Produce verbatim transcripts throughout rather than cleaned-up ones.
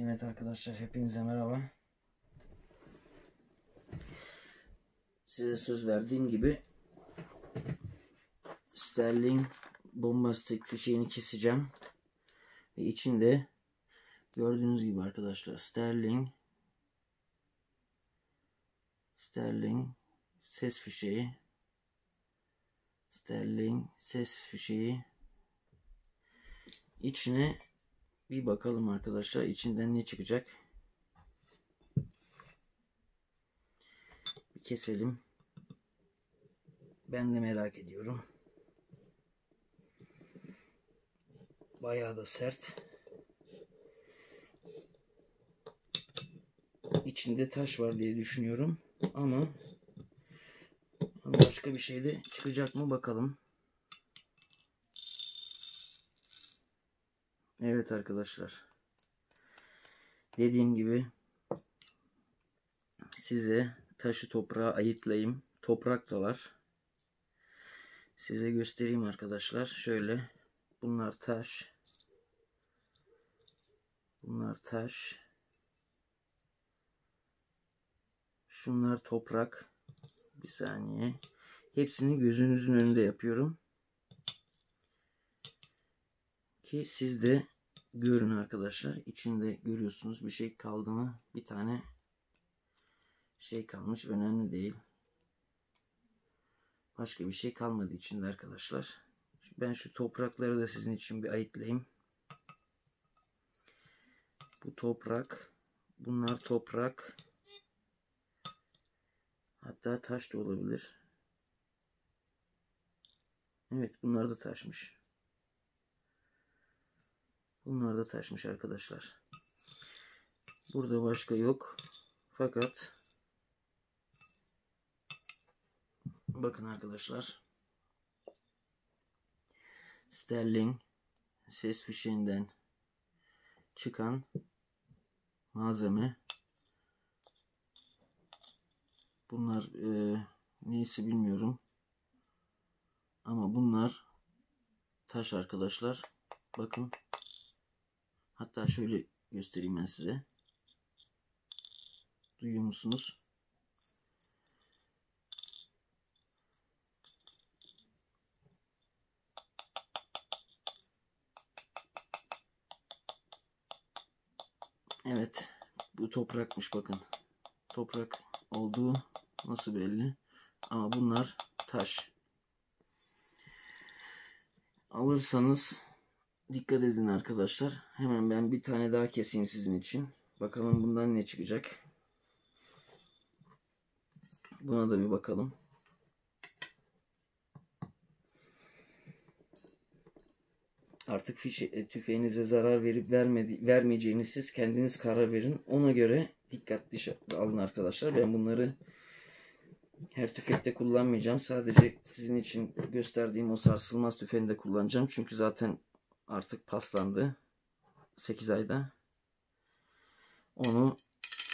Evet arkadaşlar, hepinize merhaba. Size söz verdiğim gibi Sterling bombastik fişeğini keseceğim. Ve içinde gördüğünüz gibi arkadaşlar Sterling Sterling ses fişeği Sterling ses fişeği içine bir bakalım arkadaşlar, içinden ne çıkacak. Bir keselim. Ben de merak ediyorum. Bayağı da sert. İçinde taş var diye düşünüyorum. Ama başka bir şey de çıkacak mı bakalım. Evet arkadaşlar. Dediğim gibi size taşı toprağa ayıklayayım. Toprak da var. Size göstereyim arkadaşlar. Şöyle. Bunlar taş. Bunlar taş. Şunlar toprak. Bir saniye. Hepsini gözünüzün önünde yapıyorum. Ki siz de görün arkadaşlar. İçinde görüyorsunuz bir şey kaldı mı? Bir tane şey kalmış. Önemli değil. Başka bir şey kalmadı içinde arkadaşlar. Ben şu toprakları da sizin için bir ayıklayayım. Bu toprak. Bunlar toprak. Hatta taş da olabilir. Evet, bunlar da taşmış. Bunlar da taşmış arkadaşlar. Burada başka yok. Fakat bakın arkadaşlar. Sterling ses fişeğinden çıkan malzeme. Bunlar e, neyse bilmiyorum. Ama bunlar taş arkadaşlar. Bakın. Hatta şöyle göstereyim ben size. Duyuyor musunuz? Evet. Bu toprakmış bakın. Toprak olduğu nasıl belli. Ama bunlar taş. Alırsanız dikkat edin arkadaşlar. Hemen ben bir tane daha keseyim sizin için. Bakalım bundan ne çıkacak. Buna da bir bakalım. Artık fişe, tüfeğinize zarar verip vermedi, vermeyeceğini siz kendiniz karar verin. Ona göre dikkatli alın arkadaşlar. Ben bunları her tüfekte kullanmayacağım. Sadece sizin için gösterdiğim o sarsılmaz tüfeğini de kullanacağım. Çünkü zaten artık paslandı. sekiz ayda. Onu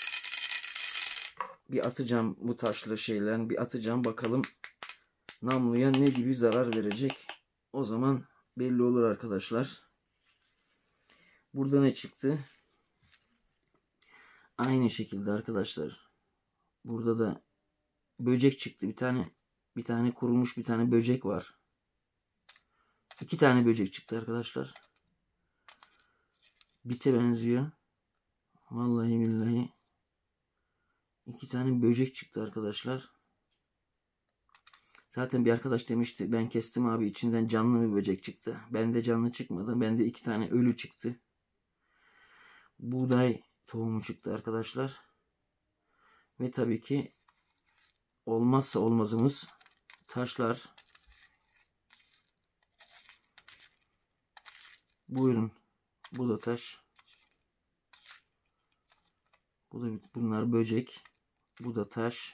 bir atacağım, bu taşlı şeylerin bir atacağım. Bakalım namluya ne gibi zarar verecek. O zaman belli olur arkadaşlar. Burada ne çıktı? Aynı şekilde arkadaşlar. Burada da böcek çıktı. Bir tane bir tane kurumuş bir tane böcek var. İki tane böcek çıktı arkadaşlar. Bite benziyor. Vallahi billahi. İki tane böcek çıktı arkadaşlar. Zaten bir arkadaş demişti, ben kestim abi, içinden canlı bir böcek çıktı. Bende canlı çıkmadı. Bende iki tane ölü çıktı. Buğday tohumu çıktı arkadaşlar. Ve tabii ki olmazsa olmazımız taşlar. Buyurun. Bu da taş. Bu da, bunlar böcek. Bu da taş.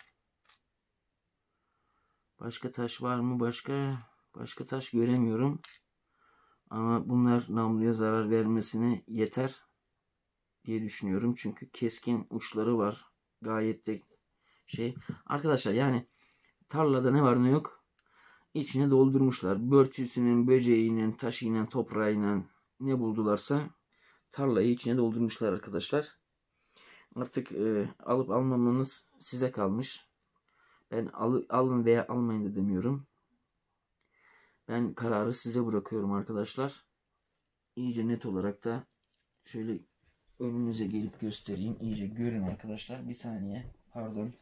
Başka taş var mı? Başka başka taş göremiyorum. Ama bunlar namluya zarar vermesine yeter diye düşünüyorum. Çünkü keskin uçları var. Gayet de şey. Arkadaşlar yani tarlada ne var ne yok içine doldurmuşlar. Börtüsünün, böceğinin, taşıyla, toprağıyla ne buldularsa tarlayı içine doldurmuşlar arkadaşlar. Artık e, alıp almamanız size kalmış. Ben al, alın veya almayın da demiyorum. Ben kararı size bırakıyorum arkadaşlar. İyice net olarak da şöyle önünüze gelip göstereyim. İyice görün arkadaşlar. Bir saniye. Pardon.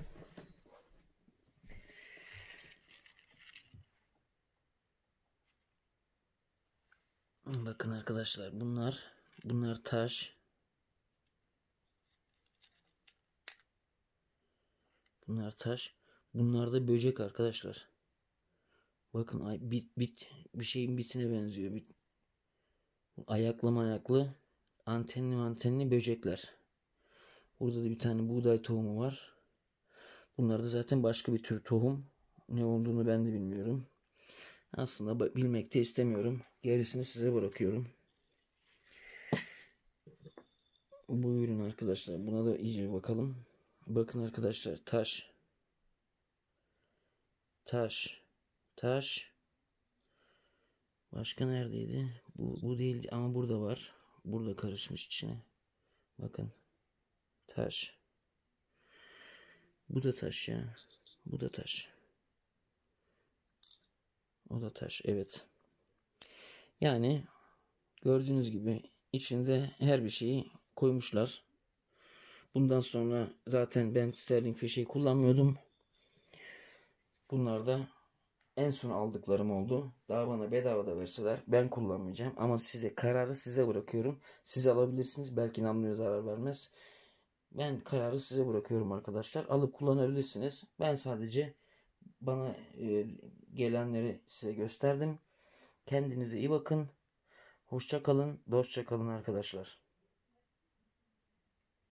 Bakın arkadaşlar, bunlar bunlar taş. Bunlar taş. Bunlar da böcek arkadaşlar. Bakın ay bit bit bir şeyin bitine benziyor. Bit, ayaklı ayaklı antenli antenli böcekler. Burada da bir tane buğday tohumu var. Bunlar da zaten başka bir tür tohum. Ne olduğunu ben de bilmiyorum. Aslında bilmek de istemiyorum. Gerisini size bırakıyorum. Buyurun arkadaşlar. Buna da iyice bakalım. Bakın arkadaşlar, taş. Taş. Taş. Başka neredeydi? Bu, bu değil ama burada var. Burada karışmış içine. Bakın. Taş. Bu da taş ya. Bu da taş. O da taş. Evet. Yani gördüğünüz gibi içinde her bir şeyi koymuşlar. Bundan sonra zaten ben sterling fişeği kullanmıyordum. Bunlar da en son aldıklarım oldu. Daha bana bedava da verseler ben kullanmayacağım. Ama size kararı size bırakıyorum. Siz alabilirsiniz. Belki namluya zarar vermez. Ben kararı size bırakıyorum arkadaşlar. Alıp kullanabilirsiniz. Ben sadece bana e, gelenleri size gösterdim. Kendinize iyi bakın. Hoşça kalın. Dostça kalın arkadaşlar.